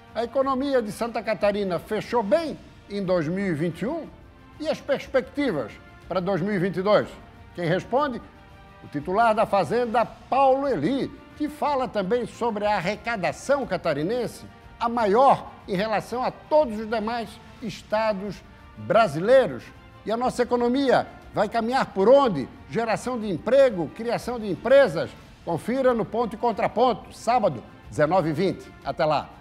A economia de Santa Catarina fechou bem em 2021? E as perspectivas para 2022? Quem responde? O titular da Fazenda, Paulo Eli, que fala também sobre a arrecadação catarinense, a maior em relação a todos os demais estados brasileiros. E a nossa economia vai caminhar por onde? Geração de emprego, criação de empresas. Confira no Ponto e Contraponto, sábado, 19h20. Até lá.